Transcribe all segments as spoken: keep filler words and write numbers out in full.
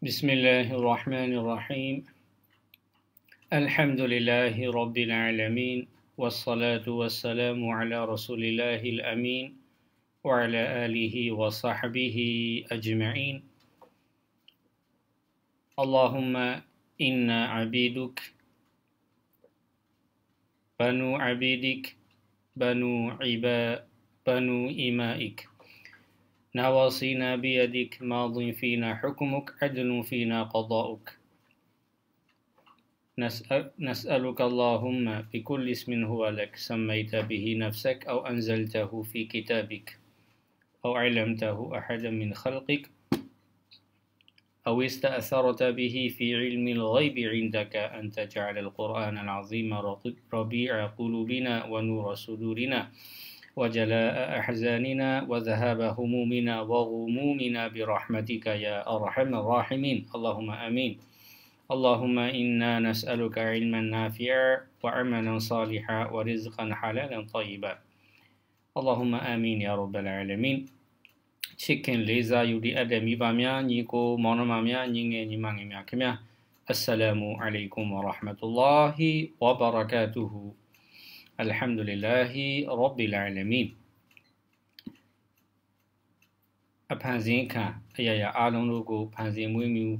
بسم الله الرحمن الرحيم الحمد لله رب العالمين والصلاة والسلام على رسول الله الأمين وعلى آله وصحبه أجمعين اللهم إنا عبيدك بنو عبيدك بنو عباء بنو إمائك نواصينا بيدك ماض فينا حكمك عدل فينا قضاؤك نسأل نسألك اللهم بكل اسم هو لك سميت به نفسك أو أنزلته في كتابك أو علمته أحدا من خلقك أو استأثرت به في علم الغيب عندك أن تجعل القرآن العظيم ربيع قلوبنا ونور صدورنا وجلاء أحزاننا وذهاب همومنا وغمومنا برحمتك يا أرحم الراحمين اللهم آمين اللهم إنا نسألك علما نافعا وعملا صالحا ورزقا حلالا طيبا اللهم آمين يا رب العالمين Chicken laser you the other mibamia niko monomamia ninge nimangimia kimia Assalamu alaikum wa rahmatullahi wa barakatuhu Alhamdulillahi Rabbil Alameen A panzin kan ayaya alon logo panzin wimu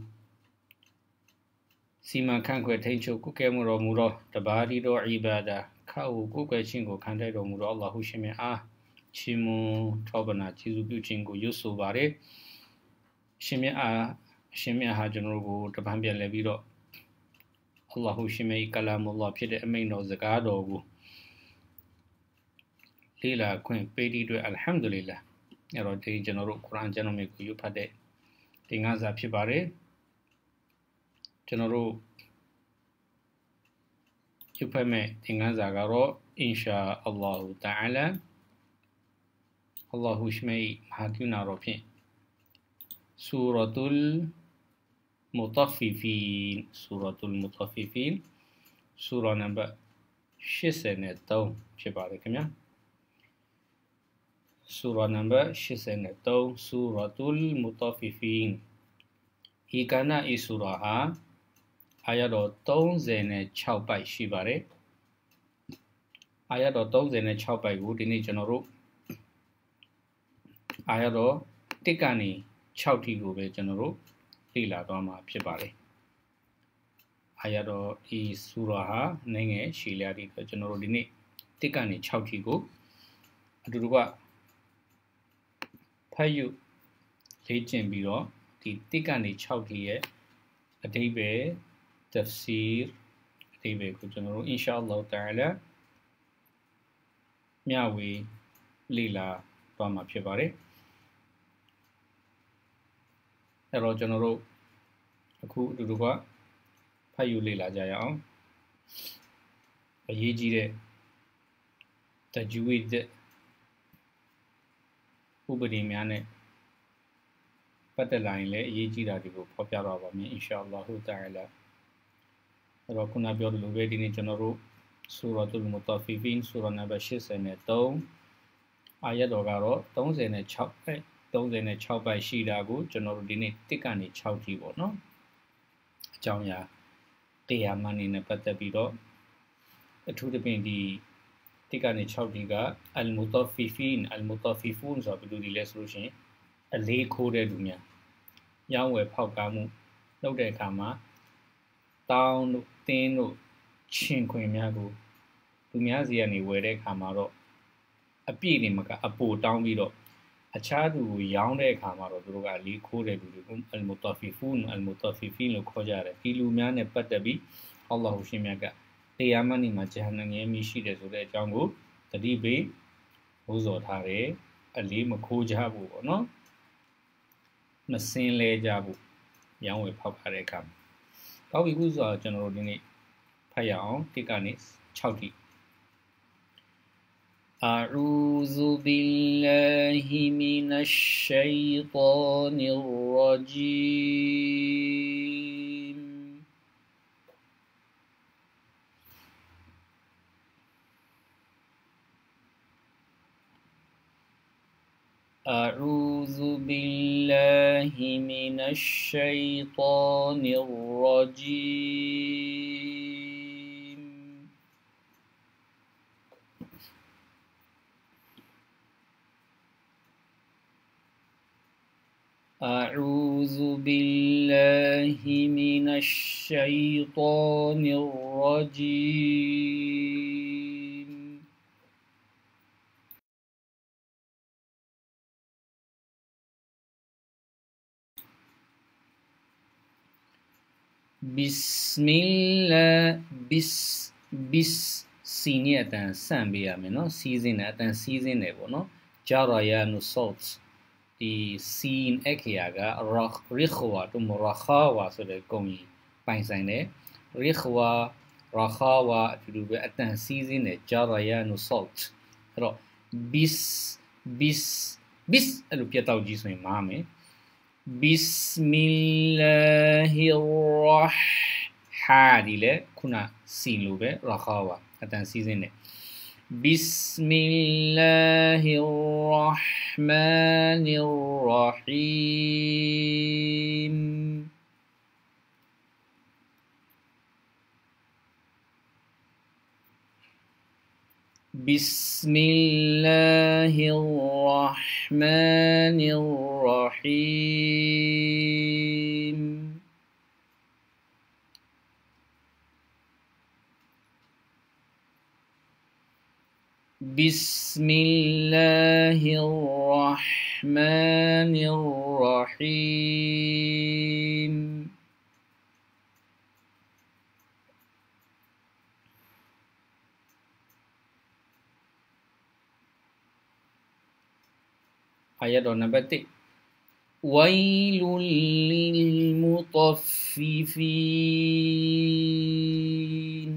Sima kankwe tencho kuke muro muro tabari do ibada kau kuke chingo kante do muro Allahu shime ah chimu tobana chizu byu chingo yusu bare shime ah shime ah janrogo tabambia lebido Allahu shime kalamullah phit de amain do zaka do ko Lila Queen Pedi to Alhamdulillah. Erode General Quran General you pade. Tingaza Pibare General Yupame Tingaza Garo Insha Allah Ta'ala Allahu Shmei Hakuna Ropi Suratul Mutaffifin Suratul Mutaffifin Surah number Shiseneto Pibare Kamya Surah number sixty-three Suratul Mutaffifin Ikana i surah ha ayat thirty-six ပိုက်ရှိပါတယ်အာယတ်တော်thirty-six ပိုက်ကိုဒီနေ့ကျွန်တော်တို့အာယတ်တော်oneကနေsixထိကိုပဲကျွန်တော်တို့လေ့လာသွားမှာဖြစ်ပါတယ်အာယတ်တော်ဒီဆူရာဟာနည်းငယ်ရှည်လျားပြီးတော့ကျွန်တော်တို့ဒီနေ့oneကနေsixထိကိုအတူတူကဖတ်ယူလေ့ကျင့်ပြီးတော့ဒီoneကနေsixထိရဲ့အဓိပ္ပာယ် tafsir အဓိပ္ပာယ်ကိုကျွန်တော်တို့ insha Allah ta'ala မျှဝေလေ့လာသွားမှာဖြစ်ပါတယ်အဲ့တော့ကျွန်တော်တို့အခုအတူတူကဖတ်ယူလေ့လာကြရအောင်အရေးကြီးတဲ့ tajweed ဥပဒေများနဲ့ပတ်သက်လာရင်လည်းအရေးကြီးတာတွေကိုဖော်ပြတော့ပါမယ် inshallah ta'ala အဲ့တော့ခုနပြောသလိုပဲဒီနေ့ကျွန်တော်တို့ Suratul Mutaffifin Surah number sixty-three အာယတ်တော်ကတော့thirty-sixအဲthirty-six ပိုက်ရှိတာကိုကျွန်တော်တို့ဒီနေ့oneကနေsixထိပေါ့နော်အကြောင်းအရာတရားမှန်နေနဲ့ပတ်သက်ပြီးတော့အထူးသဖြင့်ဒီoneကနေsixဒီက Al-Mutaffifin Al-Mutaffifun ဆိုပြီးလို့ဒီလဲဆိုလို့ရှိရင်အလေးခိုးတဲ့လူများရောင်းဝယ်ဖောက်ကားမှုလုပ်တဲ့အခါမှာတောင်းတို့တင်းတို့ချင်းခွင်များကိုလူများစီကနေဝယ်တဲ့အခါမှာတော့အပြည့်နေမှာကအပိုတောင်းပြီးတော့အခြားသူကိုရောင်းတဲ့အခါမှာတော့သူတို့ကအလေးခိုးတဲ့လူတွေကို Al-Mutaffifun Al-Mutaffifin လို့ခေါ်ကြတယ်ဒီလူများနဲ့ပတ်သက်ပြီး Allah ဟူရှင်မြတ်ကတရားမှန်နေမှာဂျဟန္နမ်ရဲ့မိရှိတယ်ဆိုတဲ့အကြောင်းကိုတတိပိဟိုးစော်ထားတယ်အလေးမခိုးကြဘူးပေါ့နော်မစင်းလဲကြဘူးရောင်းဝယ်ဖောက်ကားတဲ့အခါမှာပေါ့ပြီခုဆိုတော့ကျွန်တော်တို့ဒီနေ့ဖတ်ရအောင်oneကနေsixထိ أعوذ بالله من الشيطان الرجيم أعوذ بالله من الشيطان الرجيم أعوذ بالله من الشيطان الرجيم بسم الله بس بس سینی اتن سن بیامه نو سیزن اتن سیزن نه بونو جارایا نو صوت دی سین اکیاگا رخ رخوا تو مرخوا ဆိုတဲ့ဂုံကြီးပိုင်ဆိုင်တယ်rikwa rakhawa အတူတူပဲအတန်စီးစင်းတဲ့ jaraya no salt အဲ့တော့ bis bis bis အဲ့လိုပြတ်တော့ကြီးဆိုရင်မားမယ် bismillahir rah ဟာဒီလေခုနစီလိုပဲ rakhawa အတန်စီးစင်းတဲ့ bismillahir rahmanir rahim بسم الله الرحمن الرحيم بسم الله الرحمن الرحيم آيات نمبر تي ويل للمطففين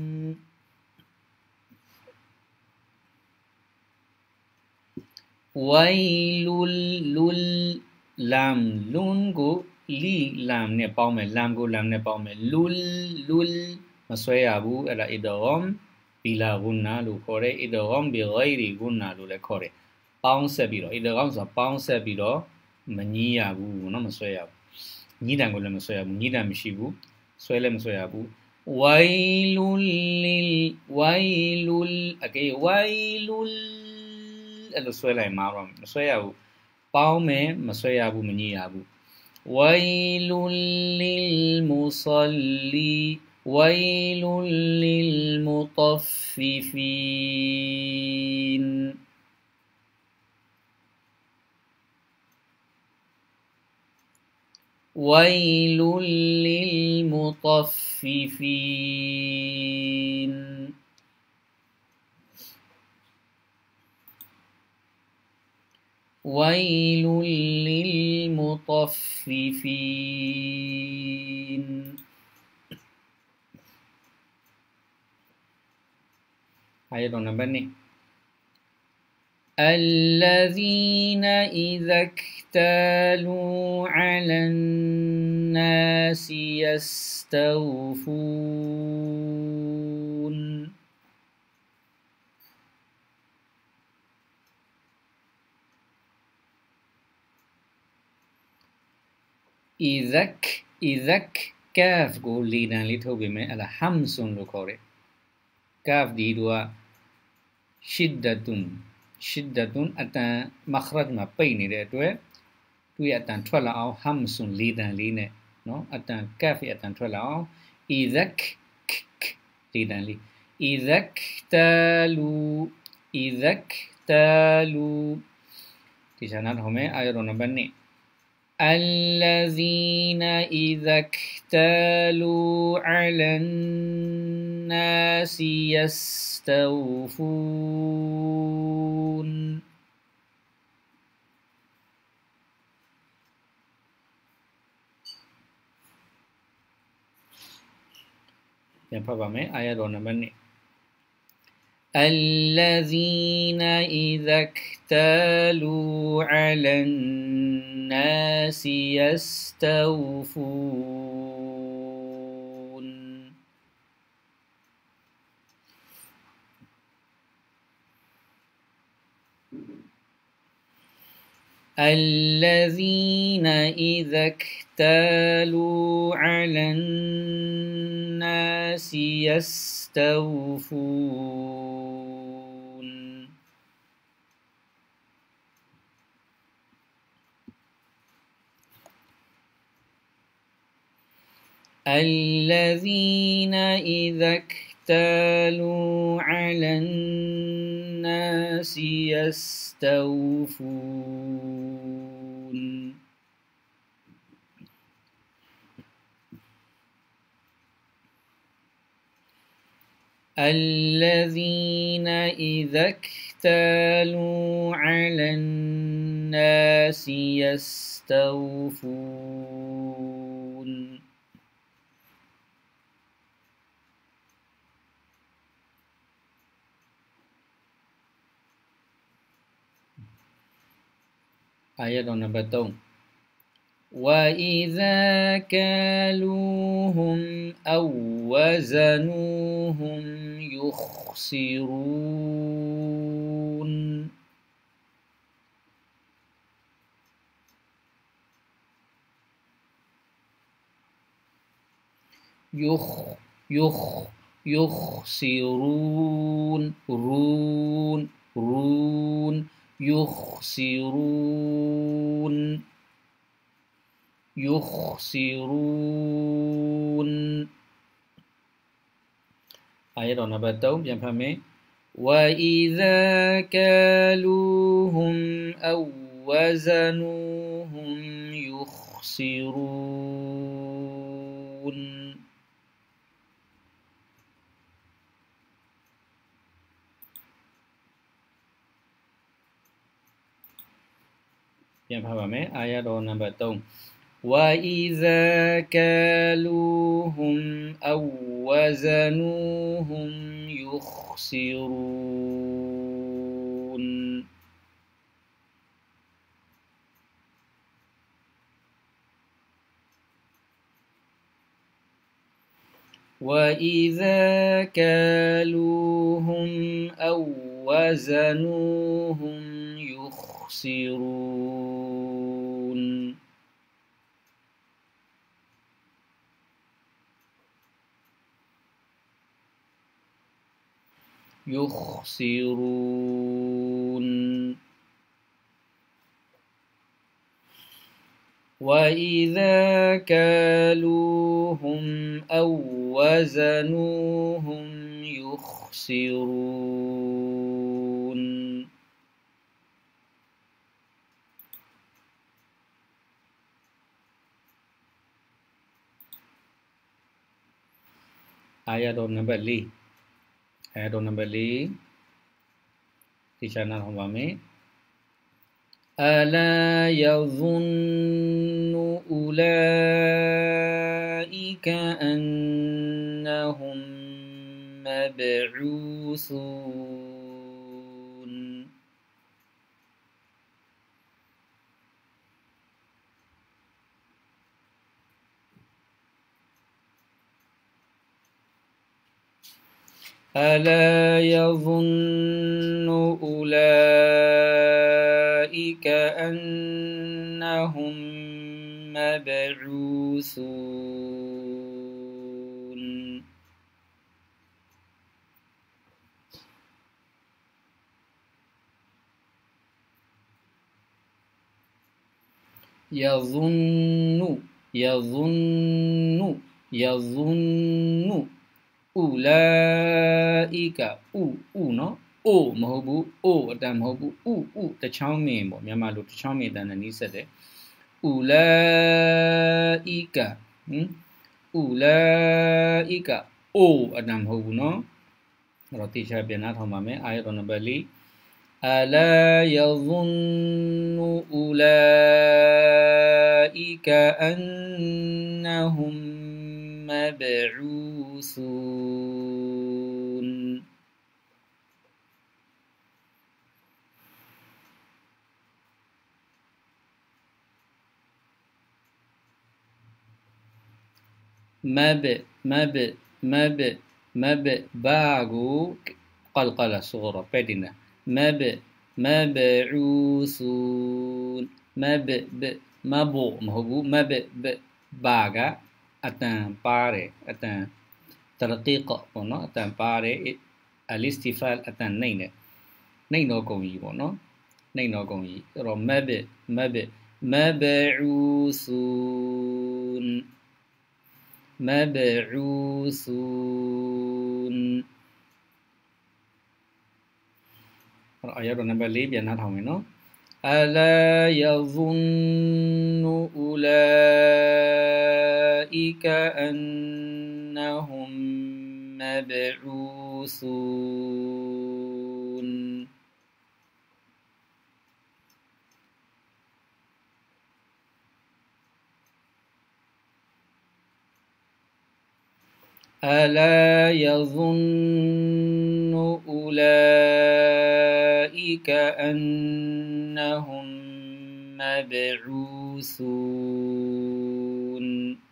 ويل لل لام لون کو لی لام နဲ့ပေါင်းမယ် لام ကို لام နဲ့ပေါင်းမယ် lul lul မဆွဲရဘူးအဲ့ဒါ idgham bila gunna လို့ခေါ်တယ် idgham bi ghairi gunna လို့လည်းခေါ်တယ်ပေါင်းဆက်ပြီးတော့ idgham ဆိုတာပေါင်းဆက်ပြီးတော့မညည်းရဘူးเนาะမဆွဲရဘူးညည်းတံကိုလည်းမဆွဲရဘူးညည်းတံမရှိဘူးဆွဲလည်းမဆွဲရဘူး wailul lil wailul အကေ wailul အဲ့လိုဆွဲလိုက်မှာတော့မဆွဲရဘူးပေါင်းမယ်မဆွဲရဘူးမညည်းရဘူး wailul lil musalli wailul lil mutaffifin ويل للمطففين ويل للمطففين آية نمبر ني الذين إذا اكتالوا على الناس يستوفون إذاك إذاك كاف قول لنا لتوبي من على حمس لكوري كاف دي دوا شدة شدة أتا مخرج ما بين ده توه توي أتا تولى أو حمس ليدان لينه نو أتا كاف أتا تولى أو إذاك ك ك ليدان لي إذاك تالو إذاك تالو تيشانات همه آيرون بني الذين إذا اكتالوا على الناس يستوفون Yang pertama ayat dua nombor ni الذين إذا اكتالوا على الناس يستوفون الذين إذا اكتالوا على الناس يستوفون الذين إذا اكتالوا على الناس يستوفون الذين إذا اكتالوا على الناس يستوفون آية نمبر two وإذا كالوهم أو وزنوهم يخسرون يخ يخ يخسرون رون رون يخسرون يخسرون آية نمبر two bien famé وإذا كالوهم أو وزنوهم يخسرون bien famé آية نمبر two وإذا كالوهم أو وزنوهم يخسرون وإذا كالوهم أو وزنوهم يخسرون يخسرون وإذا كالوهم أو وزنوهم يخسرون آية نمبر three آية نمبر three تشانا هم ألا يظن أولئك أنهم مبعوثون ألا يظن أولئك أنهم مبعوثون يظن يظن يظن أولئك أو أو نو أو مهبو أو أدم مهبو أو أو تشاومين بو مياما لو تشاومين دانا نيسده أولئك أولئك أو أدم مهبو نو رتيشا بينات همامي آية نمبر ألا يظن أولئك أنهم مبعوثون مب مب مب مب باغو قلقلة صغرى بدنا مب مبعوثون ما ب ب ما بو ما هو ما ب ب باغا أتان باري أتان ترقيق بونو أتان باري الاستفال أتان نين نين نو كوني بونو نين نو كوني رو ما ب ما ب مبعوثون مبعوثون آيات نمبر لي بيانا ثاوين ألا يظن أولئك أنهم مبعوثون ألا يظن أولئك أنهم مبعوثون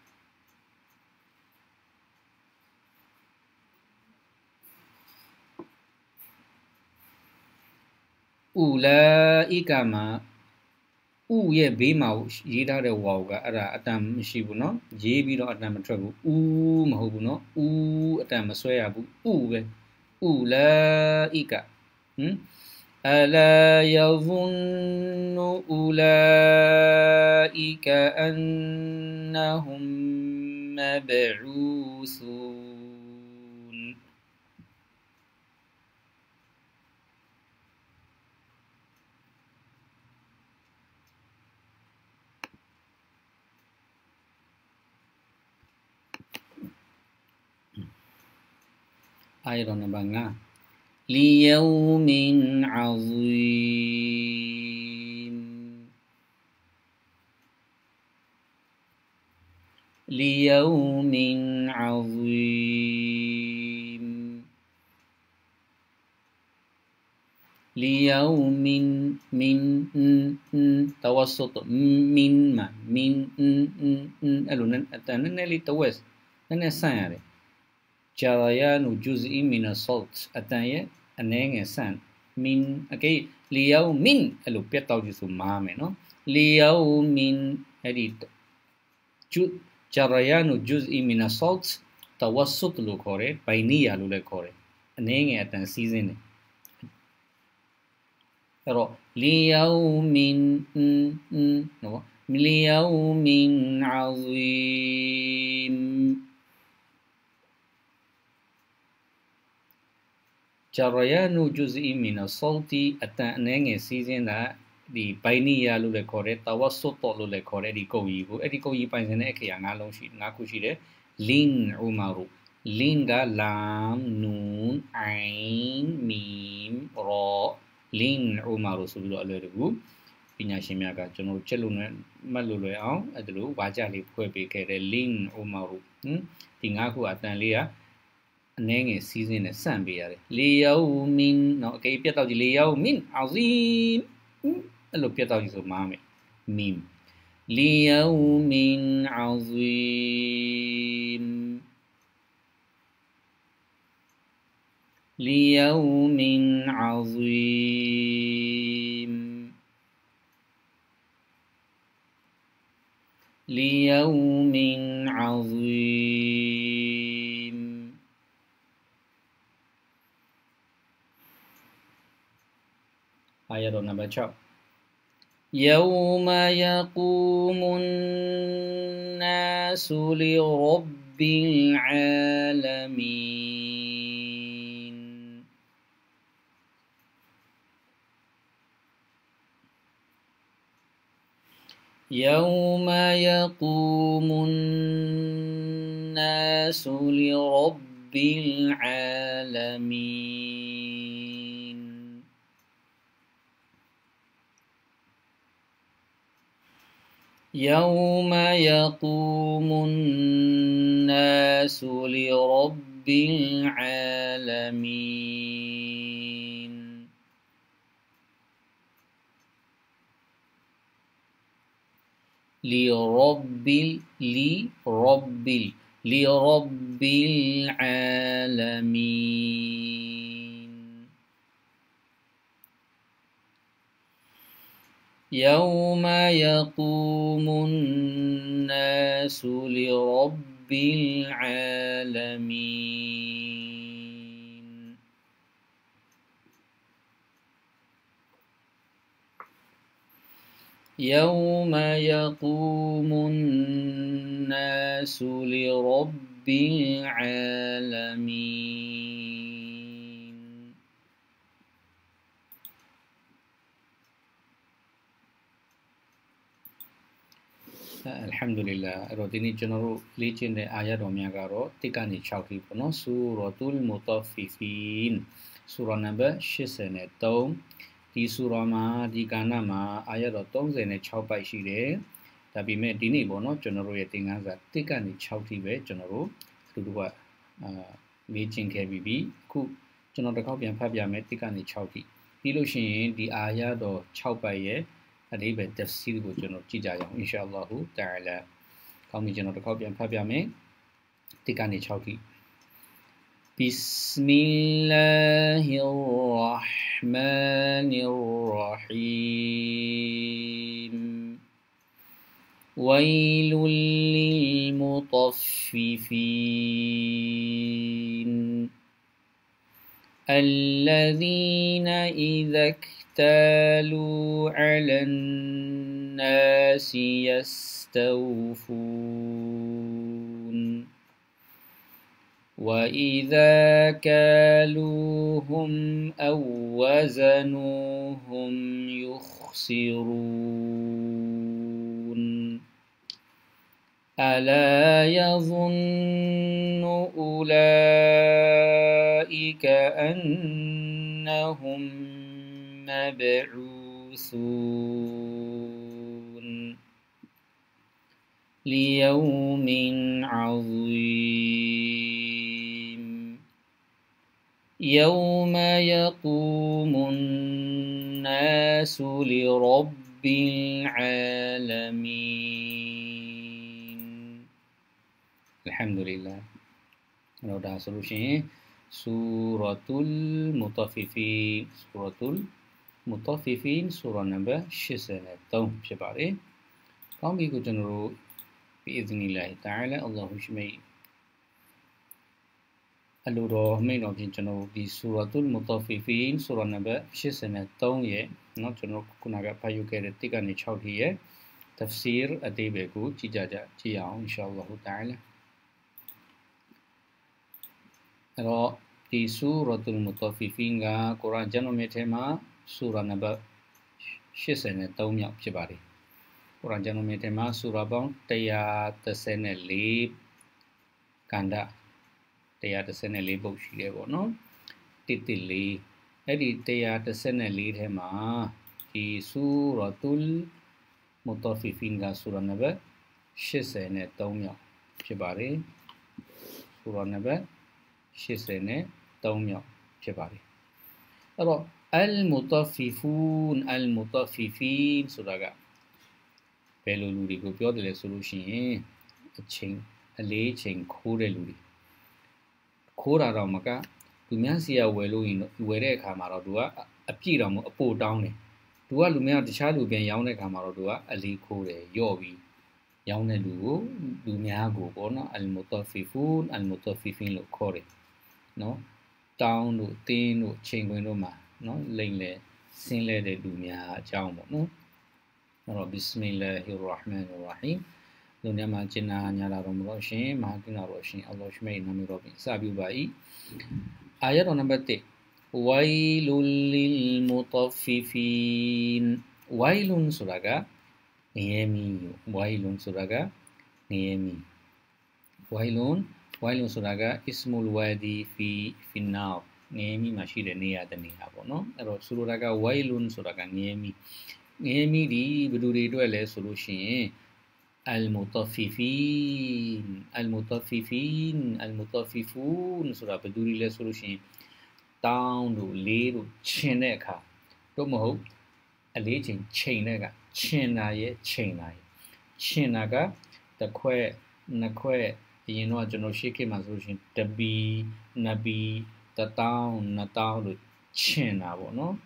أولئك ماဥရဲ့ဘေးမှာရေးထားတဲ့ဝါကအဲ့ဒါအတန်မရှိဘူးเนาะရေးပြီးတော့အတန်မထွက်ဘူးဥမဟုတ်ဘူးเนาะဥအတန်မဆွဲရဘူးဥပဲဥလာဣကဟမ်အလာယဇွန်နူဥလာဣကအန်နဟွမ်မဘዑဆူန်آية نمبر five ليوم عظيم ليوم عظيم ليوم من توسط من ما من ألو نن اللي توس نن سان جريان جزء من الصوت أتاية أنين سان من أكيد ليوم ألو بيتاو جزء ما منو ليوم هذه جريان جزء من الصوت توسط لو كوري بينية لو كوري أنين أتان سيزن رو ليوم نو ليوم عظيم جريان جزء من الصوت أتانين سيزن دي بينية لو لكوري توسط لو لكوري دي كويبو أدي كوي بينزن أكيا نالون شي ناكو شي ده لين عمرو لين غا لام نون عين ميم را لين عمرو ဆိုပြီးတော့အလွယ်တကူပညာရှင်များကကျွန်တော်ချက်လို့နဲ့မှတ်လို့လွယ်အောင်အဲ့ဒါလိုဝါကြလေးဖွဲ့ပေးခဲ့တဲ့ lin umaru ဟင်ဒီငါးခုအတန်လေးကအနည်းငယ်စီးစင်းနဲ့စန့်ပေးရတယ်လေယောမင်နော်အကေပြတ်တော့ကြည့်လေယောမင်အာဇီမ်အဲ့လိုပြတ်တော့ကြည့်ဆိုမှားမယ်မင်လေယောမင်အာဇီမ်ليوم عظيم ليوم عظيم آية نمبر twelve يوم يقوم الناس لرب العالمين يوم يقوم الناس لرب العالمين يوم يقوم الناس لرب العالمين لرب لرب لرب العالمين يوم يقوم الناس لرب العالمين يوم يقوم الناس لرب العالمين الحمد لله အဲ့တော့ဒီနေ့ကျွန်တော်တို့လေ့ကျင့်တဲ့အာယတ်တော်များကတော့တစ်ကနေ၆ထိပေါ့နော်ဆူရတ်ုလ်မူတဖီဖင်ဆူရာနံပါတ်eighty-threeဒီဆူရာမှာဒီကဏ္ဍမှာအာယတ်တော်thirty-sixပိုက်ရှိတယ်ဒါပေမဲ့ဒီနေ့ပေါ့နော်ကျွန်တော်တို့ရဲ့သင်ခန်းစာတစ်ကနေ၆ထိပဲကျွန်တော်တို့အတူတူကအာလေ့ကျင့်ခဲ့ပြီးပြီအခုကျွန်တော်တစ်ခေါက်ပြန်ဖတ်ပြမယ်တစ်ကနေ၆ထိပြီးလို့ရှိရင်ဒီအာယတ်တော်၆ပိုက်ရဲ့အဓိပ္ပာယ် tafsir ကိုကျွန်တော်ကြည့်ကြရအောင် inshallah ta'ala ကောင်းပြီကျွန်တော်တစ်ခေါက်ပြန်ဖတ်ပြမယ်တစ်ကနေ၆ထိ Bismillahir Rahmanir Rahim Wailul lil mutaffifin الذين إذا اكتالوا على الناس يستوفون وإذا كالوهم أو وزنوهم يخسرون ألا يظن أولئك أنهم مبعوثون ليوم عظيم يوم يقوم الناس لرب العالمين الحمد لله เราได้ solution ซูเราะตุลมุตฟิฟีนซูเราะตุลมุตฟิฟีนซูราနံပါတ်eighty-threeဖြစ်ပါတယ်။ကောင်းပြီကိုကျွန်တော်တို့ဘီအစ်ဇနီလာဟ်တအာလာအလ္လာဟူရှိမိတ်အလိုတော်မိတ်တော်ဖြင့်ကျွန်တော်တို့ဒီဆူရာတုလ်မူတဖီဖီန်ဆူရာနံပါတ်eighty-threeရဲ့เนาะကျွန်တော်ခုနကဖတ်ယူခဲ့တဲ့တစ်ကနေ၆ထိရဲ့ tafsir အသေးပဲကိုကြည့်ကြကြကြည့်အောင်အင်ရှာအလ္လာဟူတအာလာအဲ့တော့ဒီဆူရာတုလ်မူတဖီဖီန်ကကုရ်အာန်ကျမ်းတော်မြတ်ထဲမှာဆူရာနံပါတ်eighty-threeမြောက်ဖြစ်ပါတယ်ကုရ်အာန်ကျမ်းတော်မြတ်ထဲမှာဆူရာပေါင်းone thirty-fourကန္ဓာone thirty-fourပုဒ်ရှိတယ်ပေါ့နော်one thirty-fourအဲ့ဒီone thirty-fourထဲမှာဒီဆူရာတုလ်မူတဖီဖီန်ကဆူရာနံပါတ်eighty-threeမြောက်ဖြစ်ပါတယ်ဆူရာနံပါတ်eighty-threeမြောက်ဖြစ်ပါတယ်အဲ့တော့ al-mutaffifun al-mutaffifin ဆိုတာကဘယ်လိုလူတွေကိုပြောတယ်လဲဆိုလို့ရှိရင်အချိန်အလေးချိန်ခိုးတဲ့လူတွေခိုးတာတော့မကလူများစီရဝယ်လို့ရင်ဝယ်တဲ့အခါမှာတော့သူကအပြည့်တော်မအပို့တောင်းတယ်သူကလူများတခြားလူပြန်ရောင်းတဲ့အခါမှာတော့သူကအလေးခိုးတယ်ယော့ပြီးရောင်းတဲ့လူကိုလူများကိုပေါ့နော် al-mutaffifun al-mutaffifin လို့ခေါ်တယ်နော်တောင်းတို့တင်းတို့ချိန်ခွင်တို့မှာနော်လိမ့်လေဆင်းလဲတဲ့လူများအကြောင်းပေါ့နော်အဲ့တော့ Bismillahir Rahmanir Rahim လူများမှာကျင်နာညာလာတော်မူတော့ရှင်မဟာကရုဏာတော်ရှင်အလ္လာဟ်ရှိမိတ်နာမည်တော်ဖြင့်စပြုပါ၏အာယတ်တော်နံပါတ်one Wailul lil mutaffifin Wailun ဆိုတာကငရဲမီ Wailun ဆိုတာကငရဲမီ Wailun Wailun ဆိုတာက Ismul Wadi fi finnar ငရဲမီမှာရှိတဲ့နေရာတနေရာပေါ့နော်အဲ့တော့ဆိုလိုတာက Wailun ဆိုတာကငရဲမီငရဲမီဒီဘယ်သူတွေအတွက်လဲဆိုလို့ရှိရင် al-mutaffifin al-mutaffifin al-mutaffifun ဆိုတာဘယ်သူတွေလဲဆိုလို့ရှိရင်တောင်းတို့လေးတို့ခြင်တဲ့အခါတော့မဟုတ်အလေးချိန်ချိန်တဲ့ကခြင်တာရဲ့ချိန်တာရဲ့ခြင်တာကတစ်ခွက်နှစ်ခွက်အရင်တော့ကျွန်တော်ရှေ့ခေတ်မှာဆိုလို့ရှိရင်တပီနှစ်ပီတစ်တောင်းနှစ်တောင်းလို့ခြင်တာပေါ့နော်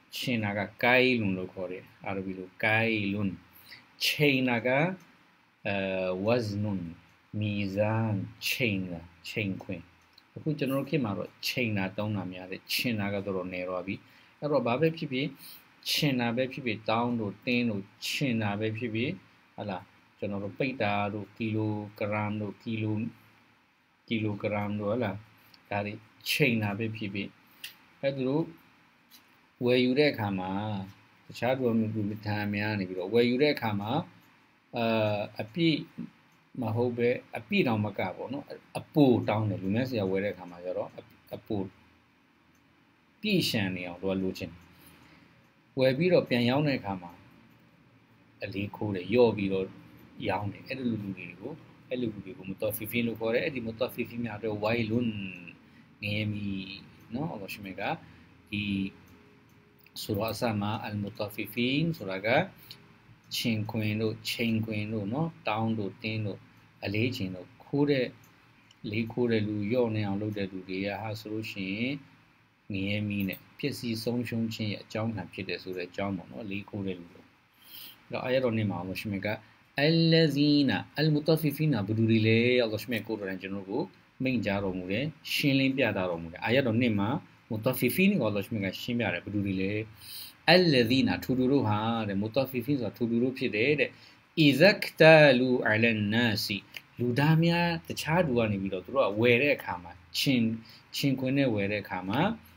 ချင်းနာကကိုင်းလွန်လို့ခေါ်တယ်အာရဘီလိုကိုင်းလွန်ချိန်နာကအဲဝဇနွန်မီဇန်ချိန်နာချိန်ခွင်အခုကျွန်တော်တို့ခေတ်မှာတော့ချိန်နာတောင်းတာများတယ်ချင်းနာကတော့နေတော့ပြီအဲ့တော့ဘာပဲဖြစ်ဖြစ်ချင်းနာပဲဖြစ်ဖြစ်တောင်းတို့တင်းတို့ချင်းနာပဲဖြစ်ဖြစ်ဟလာကျွန်တော်တို့ပိတ်တာတို့ကီလိုဂရမ်တို့ကီလိုကီလိုဂရမ်တို့ဟလာဒါတွေချိန်နာပဲဖြစ်ဖြစ်အဲ့ဒါတို့ဝယ်ယူတဲ့အခါမှာတခြားတို့မျိုးလူထားများနေပြီးတော့ဝယ်ယူတဲ့အခါမှာအာအပြည့်မဟုတ်ပဲအပြည့်တောင်မကပေါ့နော်အပိုတောင်းတယ်လူမျိုးဆရာဝယ်တဲ့အခါမှာကျတော့အပိုပြည့်ရှံနေအောင်တို့လိုချင်ဝယ်ပြီးတော့ပြန်ရောင်းတဲ့အခါမှာအလေးခိုးတယ်ယော့ပြီးတော့ရောင်းတယ်အဲ့လိုလူလူတွေကိုအဲ့လိုလူတွေကိုမတော်ဖီဖီလို့ခေါ်တယ်အဲ့ဒီမတော်ဖီဖီများတော့ဝိုင်လွန်းငယ်မီနော်အလရှမေကဒီဆိုတော့အစမှာအလ်မူတာဖီဖင်ဆိုတာကချင်းခွင်တို့ချိန်ခွင်တို့နော်တောင်းတို့တင်းတို့အလေးချင်းတို့ခိုးတဲ့လေးခိုးတဲ့လူရော့နေအောင်လုပ်တဲ့လူတွေကဟာဆိုလို့ရှိရင်ငရဲမီးနဲ့ဖြစ်စီဆုံးရှုံးခြင်းရဲ့အကြောင်းခံဖြစ်တယ်ဆိုတဲ့အကြောင်းပေါ့နော်လေးခိုးတဲ့လူတို့အဲ့တော့အာရတော်နေမှာအလရှမေကအလ္လဇီနာအလ်မူတာဖီဖင်နာဘဒူရီလေအလရှမေကိုတော်တယ်ကျွန်တော်ကိုမိန့်ကြားတော်မူတယ်ရှင်းလင်းပြတာတော်မူတယ်အာရတော်နေမှာmutaffifin ကို Allah ရှင်ကရှင်းပြတယ်ဘယ်သူတွေလဲ alladhina ထူထူတို့ဟာတဲ့ mutaffifin ဆိုတာထူထူတို့ဖြစ်တယ်တဲ့ izaktalu ala nasi လူသားများတခြားလူကနေပြီးတော့သူတို့ကဝယ်တဲ့အခါမှာချင်းချင်းခွင်းနဲ့ဝယ်တဲ့အခါမှာ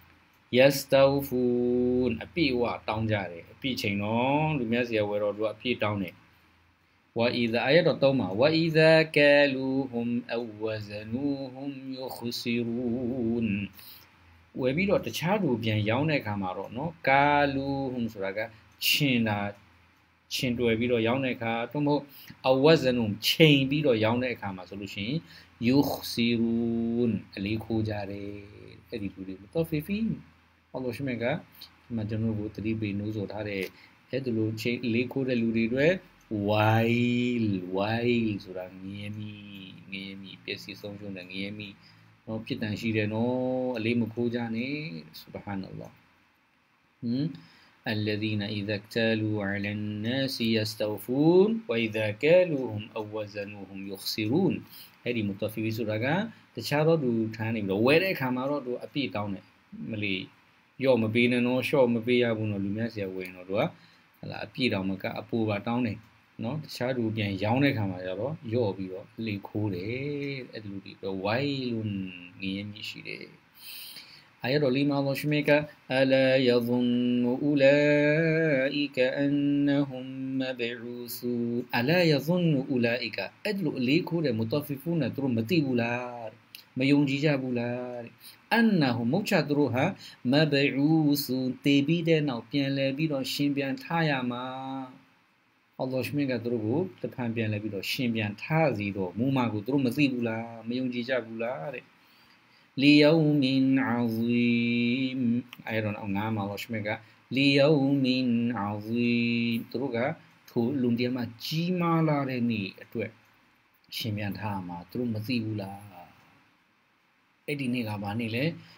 yastawfun အပြည့်အဝတောင်းကြတယ်အပြည့်ချိန်တော့လူများစီကဝယ်တော့သူကအပြည့်တောင်းတယ်ဝါအီဇာအယတ်တော့မှာဝါအီဇာကလူဟွမ်အဝဇနူဟွမ်ယူခစီရူန်ဝယ်ပြီးတော့တခြားလူပြန်ရောင်းတဲ့အခါမှာတော့နော်ကာလူဟွမ်ဆိုတာကချင်းတာချင်းတွယ်ပြီးတော့ရောင်းတဲ့အခါတော့မဟုတ်အဝဇနုံချိန်ပြီးတော့ရောင်းတဲ့အခါမှာဆိုလို့ရှိရင်ယူခစီရူန်အလေးခိုးကြတယ်အဲ့ဒီလူတွေတော့ဖီဖီအလ္လာဟ်ရှိမြတ်ကဒီမှာကျွန်တော်တို့တတိပေနိုးဆိုထားတဲ့အဲ့ဒီလိုချိန်လေးခိုးတဲ့လူတွေတွေဝိုင်ဝိုင်ဆိုတာငရဲမီငရဲမီပျက်စီးဆုံးရှုံးတဲ့ငရဲမီနော်ဖြစ်တန်ရှိတယ်နော်အလေးမခိုးကြနဲ့ဆူဘဟာနလ္လာဟ်ဟမ် الذين إذا اكتالوا على الناس يستوفون وإذا كالوهم أو وزنوهم يخسرون အဲ့ဒီမတော်ဖီဖီဆိုတာကတခြားတော့သူထားနေပြီးတော့ဝဲတဲ့အခါမှာတော့သူအပြည့်တောင်းတယ်မလီရော့မပေးနဲ့နော် short မပေးရဘူးနော်လူများဆရာဝင်တော့သူကဟလာအပြည့်တောင်းမကအပိုပါတောင်းတယ်နော်တခြားသူပြန်ရောင်းတဲ့ခါမှာကျတော့ရော့ပြီးတော့လေခိုးတယ်အဲ့ဒီလိုဒီတော့ဝိုင်လွန်ငင်းမြရှိတယ်အာယတော်လီမာလောရှမေကအလာယဇွန်အူလာအီကအန်နဟွမ်မဘ်ရူဆူအလာယဇွန်အူလာအီကအဲ့ဒီလိုလေခိုးတယ်မတော်ဖီဖူနဲ့သူတို့မသိဘူးလားမယုံကြည်ကြဘူးလားအန်နဟွမ်မုတ်ချသူတို့ဟာမဘ်ရူဆူတေပြီးတဲ့နောက်ပြန်လဲပြီးတော့ရှင်ပြန်ထားရမှာအလ္လာဟ်ရှင်ကသူတို့ကိုတဖန်ပြန်လဲပြီးတော့ရှင်ပြန်ထားစီတော့မူမာကိုသူတို့မသိဘူးလားမယုံကြည်ကြဘူးလားတဲ့လီယောမင်အာဇီမ်အဲ့တော့ငါမှာအလ္လာဟ်ရှင်ကလီယောမင်အာဇီမ်သူတို့ကထိုလူတည်းမှာကြီးမားလာတဲ့နေ့အတွက်ရှင်ပြန်ထားမှာသူတို့မသိဘူးလားအဲ့ဒီနေ့ကဘာနေ့လဲ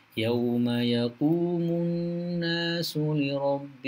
يوم يقوم الناس لرب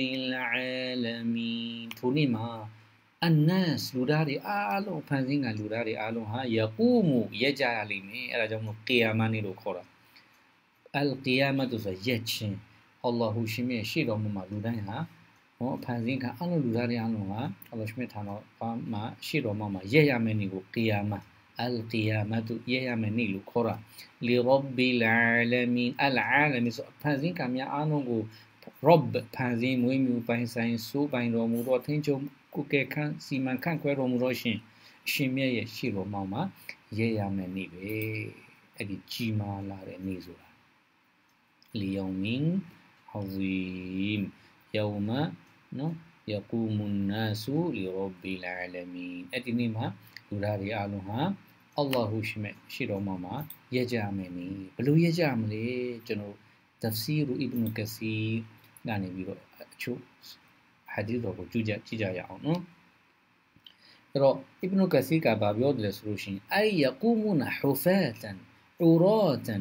العالمين ထိုနေ့မှာالناس လူသားတွေအားလုံးဖန်ဆင်းကလူသားတွေအားလုံးဟာယကူမူရက်ကြရလိမ့်မယ်အဲ့ဒါကြောင့်မို့ကီယာမနေ့လို့ခေါ်တာအလ်ကီယာမတ်ဆိုရက်ချင်းအလ္လာဟူရှင်ရဲ့ရှေ့တော်မှာလူတိုင်းဟာဟောဖန်ဆင်းကအားလုံးလူသားတွေအားလုံးဟာအလ္လာဟ်ရှင်ထာတော်ဘာမှရှေ့တော်မှာရက်ရမယ်နေ့ကိုကီယာမတ်အလ်ကီယာမတ်ရက်ရမယ်နေ့လို့ခေါ်တာလီရဘ်ဘီလ်အာလမင်အလ်အာလမင်ဆိုဖန်ဆင်းကများအားလုံးကိုရဘ်ဖန်ဆင်းမွေးမြူပိုင်ဆိုင်စိုးပိုင်တော်မူတော့ထင်းချုံကိုကဲခန့်စီမံခန့်ခွဲတော်မူတော့ရှင်ရှင်မြတ်ရဲ့ရှေ့တော်မှာမှာရဲရမယ်နေ့ပဲအဲ့ဒီကြီးမားလာတဲ့နေ့ဆိုတာလီယောမင်အာဇီမ်ယောမနော်ယကူမွန်နာဆူလီရဘ်ဘီလ်အာလမင်အဲ့ဒီနေ့မှာလူသားတွေအားလုံးဟာအလ္လာဟူရှိမြတ်ရှေ့တော်မှာမှာရဲကြမယ်နေ့ဘလို့ရဲကြမလဲကျွန်တော်တဖ်စီရ်အီဘနူကစီကနေပြီးတော့အချို့hadith တော်ကိုကြည့်ကြကြည့်ကြရအောင်နော်အဲ့တော့ Ibn Kathir ကဘာပြောတယ်ဆိုလို့ရှိရင်အိယကူမူနာဟူဖာတန်အူရာတန်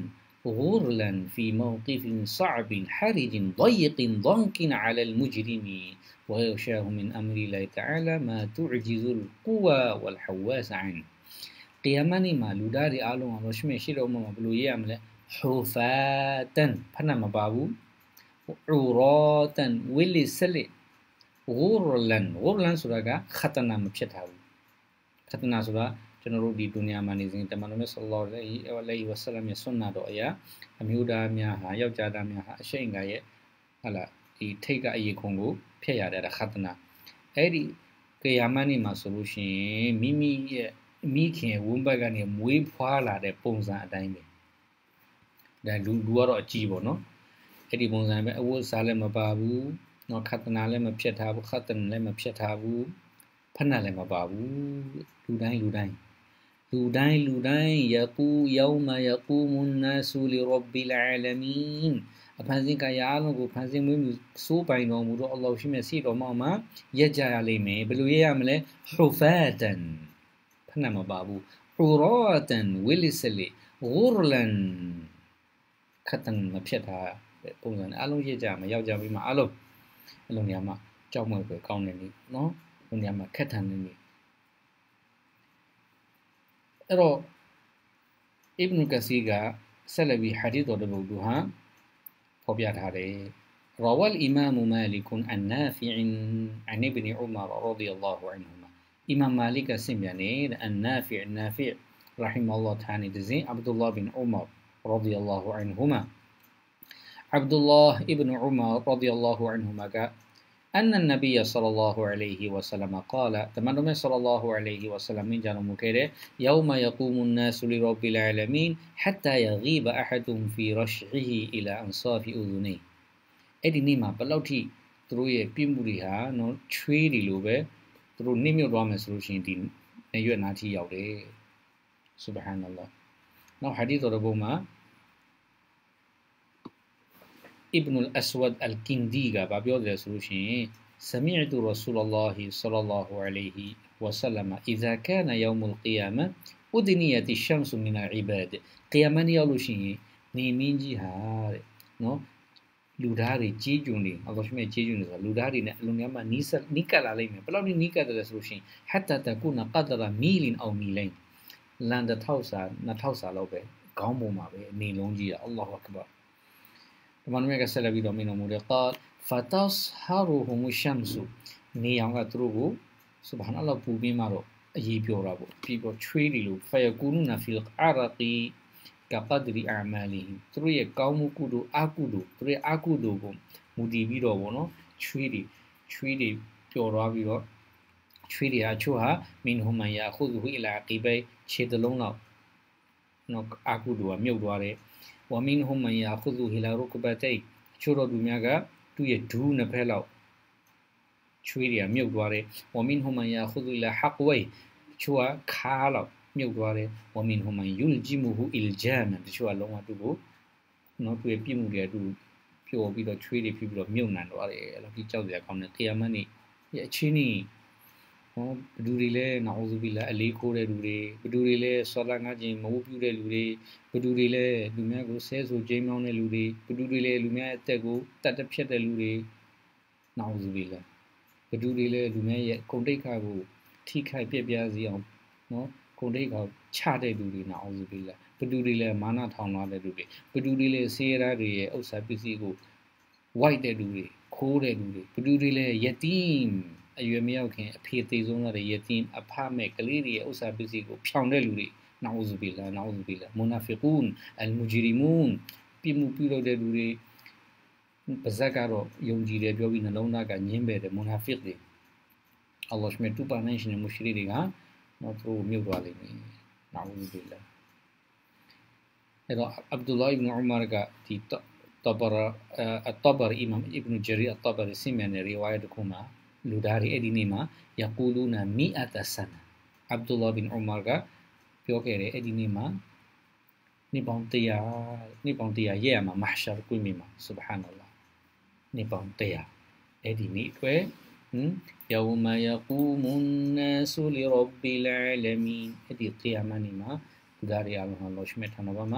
غرلا في موقف صعب حرج ضيق ضنك على المجرم ويغشاه من أمر الله تعالى ما تعجز القوى والحواس عنه قيامني ما لوداري آلو ما رشمي شيرو ما بلو يامله حفاة فنا ما بابو عراة ولي سلي غرلا غرلا سوراغا خطنا مبشتها خطنا سورا ကျွန်တော်တို့ဒီဒုနီယာမှာနေစဉ်တမန်တော်မြတ်ဆလ္လာလဟ်အလိုင်းဝါဆလမ်ရဲ့ဆွန်နာတော်အရာအမျိုးသားများဟာယောက်ျားသားများဟာအရှိန်ကရဲ့ဟာလာဒီထိတ်ကအရေးခွန်ကိုဖျက်ရတဲ့ခတ်နာအဲ့ဒီကေယာမနေ့မှာဆိုလို့ရှိရင်မိမိရဲ့မိခင်ဝန်းဘက်ကနေမွေးဖွားလာတဲ့ပုံစံအတိုင်းပဲဒါလူလူကတော့အကြည့်ပေါ့နော်အဲ့ဒီပုံစံပဲအဝတ်စားလည်းမပါဘူးနော်ခတ်နာလည်းမဖြတ်ထားဘူးခတ်တန်လည်းမဖြတ်ထားဘူးဖက်နှက်လည်းမပါဘူးလူတိုင်းလူတိုင်းလူတိုင်းလူတိုင်းယကူယောမယကူမွန်နာဆူလီရဘ်ဘီလ်အာလမင်အဖန်ဆင်းကရာလုံးကိုဖန်ဆင်းမွေးမြူစိုးပိုင်တော်မူသောအလ္လာဟ်ရှိမြတ်စီတော်မောင်မှာရက်ကြရလိမ့်မယ်ဘယ်လိုရရမလဲဟူဖာတန်ဖက်နှက်မပါဘူးဟူရာတန်ဝီလီဆလီဂူရလန်ခတ်တန်မဖြစ်တာပုံစံအလုံးရက်ကြမှာယောက်ျားမိန်းမအလုံးအလုံးနေရာမှာကြောက်မွေပဲကောင်းနေပြီနော်ဘုံနေရာမှာခက်ထန်နေပြီအဲ့တော့ Ibn Kathir ကဆက်လက်ပြီး hadith တော်တစ်ပုဒ်သူဟာဖော်ပြထားတယ် روى الإمام مالك عن نافع عن ابن عمر رضي الله عنهما إمام مالك سمعني النافع النافع رحمه الله تعالى دزين عبد الله بن عمر رضي الله عنهما عبد الله ابن عمر رضي الله عنهما قال أن النبي صلى الله عليه وسلم قال تمنى صلى الله عليه وسلم من جانب مكيره يوم يقوم الناس لرب العالمين حتى يغيب أحدهم في رشعه إلى أنصاف أذنيه أدي نيما بلوتي تروي بيمبريها نو تشويري لوبه ترو نيميو دوامه سلوشين دين نيو ناتي ياودي سبحان الله نو حديث ربما ابن الأسود الكندي بابيو ذا سلوشين سمعت رسول الله صلى الله عليه وسلم إذا كان يوم القيامة أدنيت الشمس من العباد قياما يالوشين نيمين جهار نو لوداري جيجوني الله شمي جيجوني لوداري لونياما نيسا نيكال عليهم بلاو ني نيكال ذا سلوشين حتى تكون قدر ميل أو ميلين لاند تاوسا نتاوسا لو بي قومو ما بي نيلون جي الله أكبر تمام يا سلبي دومينو مودي قال فتصهرهم الشمس نيانغا تروغو سبحان الله بوبي مارو ايي بيورا بو بيبو تشويري لو فيكونون في العرق كقدر اعمالهم تروي قومو كودو اكودو تروي اكودو بو مودي بي دو بو نو تشويري تشويري بيورا بي دو تشويري اچوها منهم من ياخذه الى عقبي چيدلون لاو نو اكودو ميوت သွားတယ်ومنهم من يأخذه إلى ركبتيه ချို့တော့သူများကသူ့ရဲ့ဒူးနှစ်ဖက်လောက်ချွေးတွေကမြုပ်သွားတယ် ومنهم من يأخذه إلى حقويه ချို့ကခါးလောက်မြုပ်သွားတယ် ومنهم من يلجمه إلجاما တချို့ကလုံးဝသူ့ကိုနော်သူ့ရဲ့ပြစ်မှုတွေကသူ့ပျော်ပြီးတော့ချွေးတွေဖြစ်ပြီးတော့မြုပ်နှံသွားတယ်အဲ့လိုကြီးကြောက်စရာကောင်းတယ်ခီယာမတ်နေ့ရဲ့အချင်းကြီးဟောဘဒူတွေလဲနာအူဇူဘီလာအလေးခိုးတဲ့လူတွေဘဒူတွေလဲဆောလာငါချင်းမဟုတ်ပြုတဲ့လူတွေဘဒူတွေလဲလူများကိုဆဲဆူကျင်းမောင်းတဲ့လူတွေဘဒူတွေလဲလူများရဲ့အသက်ကိုတတ်တဖြတ်တဲ့လူတွေနာအူဇူဘီလာဘဒူတွေလဲလူများရဲ့ဂုဏ်တိတ်ခါကိုထိခိုက်ပြက်ပြားစေအောင်နော်ဂုဏ်တိတ်ခါချတဲ့လူတွေနာအူဇူဘီလာဘဒူတွေလဲမာနထောင်သွားတဲ့လူတွေဘဒူတွေလဲဆေးရတွေရဲ့ဥစ္စာပစ္စည်းကိုဝိုက်တဲ့လူတွေခိုးတဲ့လူတွေဘဒူတွေလဲယတီမ်အရွယ်မရောက်ခင်အဖေသေးဆုံးတဲ့ယတီမ်အဖမဲ့ကလေးတွေရဲ့ဥစ္စာပစ္စည်းကိုဖြောင်တဲ့လူတွေနာအူဇူဘီလာနာအူဇူဘီလာမူနာဖီကွန်အလ်မူဂျရီမွန်ပြမှုပြုလုပ်တဲ့လူတွေပါဇက်ကတော့ယုံကြည်တယ်ပြောပြီးနှလုံးသားကညင်းပယ်တယ်မူနာဖီတွေအလ္လာဟ်မြတ်တူပါနိုင်ရှင်မူရှရီတွေကတော့သူမြုပ်သွားလိမ့်မယ်နာအူဇူဘီလာအဲ့တော့အဗ်ဒူလာအစ်ဘ်အူမာကဒီတဘရအတဘရအီမမ်အစ်ဘန်ဂျရီအတဘရစီမန်ရီဝါယတ်ကူမာလူသားတွေအဲ့ဒီနေ့မှာယကူလူနာမီအတ်ဆနာအဗ်ဒူလာဘင်အူမာကပြောခဲ့တယ်အဲ့ဒီနေ့မှာနှစ်ပေါင်းone hundredနှစ်ပေါင်းone hundredရဲ့မှာမာရှာကွင်းမြင်မှာဆူဘဟာနလ္လာနှစ်ပေါင်းone hundredအဲ့ဒီနေ့အတွက်ဟမ်ယောမယကူမွန်နာဆူလီရဘ်ဘီလ်အာလမင်အဲ့ဒီကီယာမနီမှာလူသားတွေအားလုံးဟာလောရှ်မက်ထာနဘာမှာ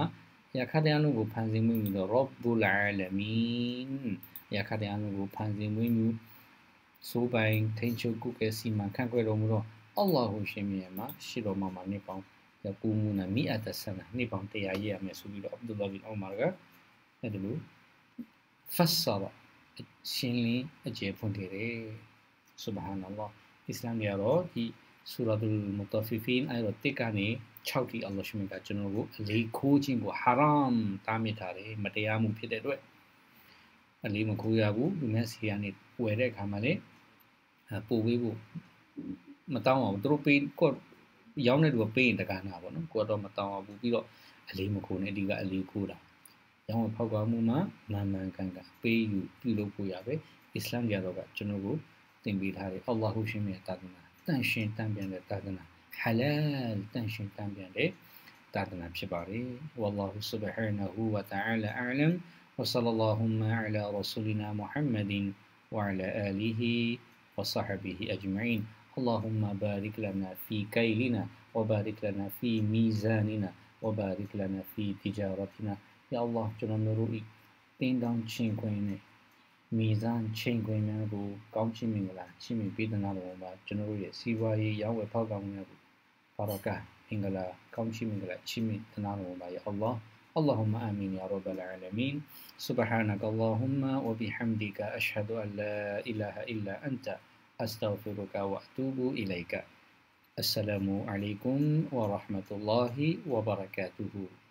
ရာခတရားလုံးကိုဖန်ဆင်းမွေးမြူသော Rabbul Alamin ရာခတရားလုံးကိုဖန်ဆင်းမွေးမြူစိုးပိုင်ထိန်ချုပ်ကုကဲစီမံခန့်ခွဲတော်မူသောအလ္လာဟူရှင်မြတ်မှာရှိတော်မှာမှာနှစ်ပေါင်းယကူမူနာမီအတ်ဆနာနှစ်ပေါင်းတရားရေးရမယ်ဆိုပြီးတော့အဗ်ဒူလာဘင်အိုမာကအဲ့ဒါလို့ဖတ်ဆာရှင်းလင်းအကျေဖွင့်ခဲ့တယ်ဆူဘဟာနလ္လာဟ်အစ္စလာမ်ကတော့ဒီဆူရာတူလ်မူတာဖီဖင်အဲ့တော့တစ်ကနေ၆ထိအလ္လာဟ်ရှင်ကကျွန်တော်ကိုအလေးခိုးခြင်းကိုဟာရမ်တားမြစ်ထားတယ်မတရားမှုဖြစ်တဲ့အတွက်အလေးမခိုးရဘူးလူမျိုးစီကနေဝယ်တဲ့အခါမှာလေပို့ပေးဖို့မတောင်းအောင်သူတို့ပေးကိုရောင်းတဲ့လူကပေးရင်တကားနာပေါ့နော်ကိုတော့မတောင်းအောင်ဘူးပြီးတော့အလေးမခိုးနဲ့ဒီကအလေးခိုးတာရောင်းဝယ်ဖောက်ကားမှုမှာမှန်မှန်ကန်ကန်ပေးယူပြုလုပ်ဖို့ရပဲအစ္စလာမ်ကြတော့ကကျွန်တော်ကိုသင်ပေးထားတယ်အလ္လာဟူရှင်ရဲ့တာသနာတန်ရှင်တန်ပြန်တဲ့တာသနာဟာလာလ်တန်ရှင်တန်ပြန်တဲ့တာသနာဖြစ်ပါတယ်ဝါလာဟူဆူဘဟာနဟူဝတအာလာအလမ်ဝဆလ္လာဟူမအလာရဆူလီနာမုဟမ္မဒင်ဝအလာအာလီဟီوصحبه أجمعين اللهم بارك لنا في كيلنا وبارك لنا في ميزاننا وبارك لنا في تجارتنا يا الله ကျွန်တော်တို့ဤတင်းတောင်းချင်းခွင်နဲ့မီဇန်ချင်းခွင်များကိုကောင်းချီးမင်္ဂလာချီးမြှင့်ပေးသနာတော်မှာကျွန်တော်တို့ရဲ့စီးပွားရေးရောင်းဝယ်ဖောက်ကားမှုများကိုဘာရကာမင်္ဂလာကောင်းချီးမင်္ဂလာချီးမြှင့်သနာတော်မှာ يا الله اللهم آمين يا رب العالمين سبحانك اللهم وبحمدك أشهد أن لا إله إلا أنت أستغفرك وأتوب إليك السلام عليكم ورحمة الله وبركاته